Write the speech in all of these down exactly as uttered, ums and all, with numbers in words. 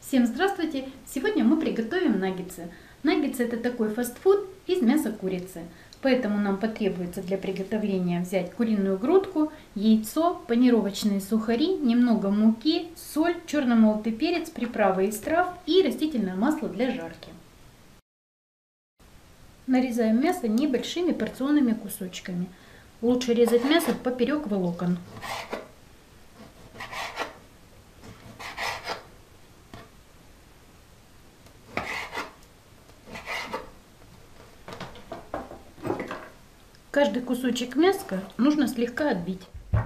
Всем здравствуйте! Сегодня мы приготовим наггетсы. Наггетсы — это такой фастфуд из мяса курицы. Поэтому нам потребуется для приготовления взять куриную грудку, яйцо, панировочные сухари, немного муки, соль, черно-молотый перец, приправы из трав и растительное масло для жарки. Нарезаем мясо небольшими порционными кусочками. Лучше резать мясо поперек волокон. Каждый кусочек мяска нужно слегка отбить.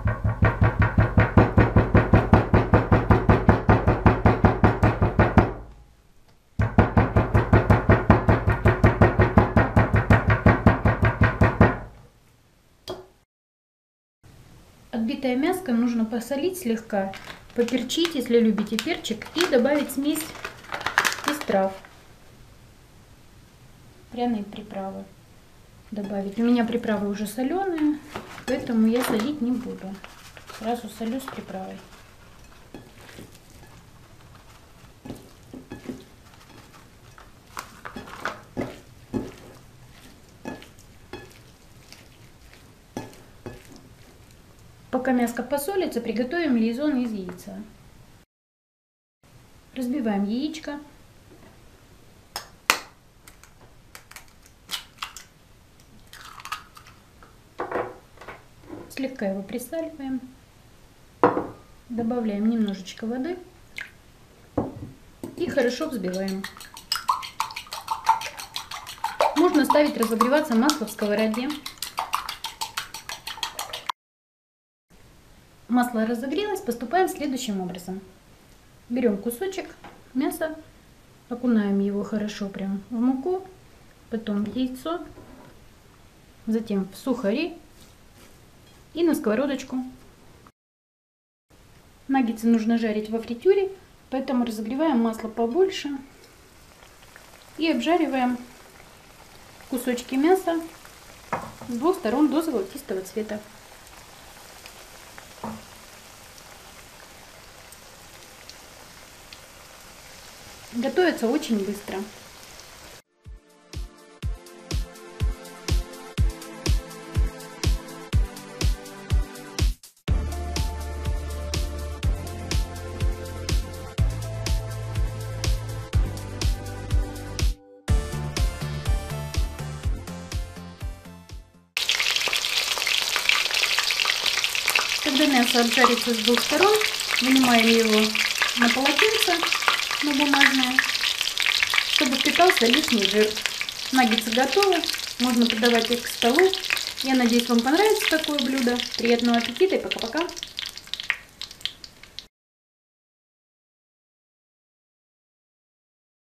Отбитое мяско нужно посолить слегка, поперчить, если любите перчик, и добавить смесь из трав, пряные приправы. Добавить. У меня приправы уже соленые, поэтому я солить не буду. Сразу солю с приправой. Пока мяско посолится, приготовим лизон из яйца. Разбиваем яичко. Слегка его присаливаем, добавляем немножечко воды и хорошо взбиваем. Можно ставить разогреваться масло в сковороде. Масло разогрелось, поступаем следующим образом. Берем кусочек мяса, окунаем его хорошо прям в муку, потом в яйцо, затем в сухари и на сковородочку. Наггетсы нужно жарить во фритюре, поэтому разогреваем масло побольше и обжариваем кусочки мяса с двух сторон до золотистого цвета. Готовится очень быстро. Когда мясо обжарится с двух сторон, вынимаем его на полотенце, на бумажное, чтобы впитался лишний жир. Наггетсы готовы, можно подавать их к столу. Я надеюсь, вам понравится такое блюдо. Приятного аппетита и пока-пока!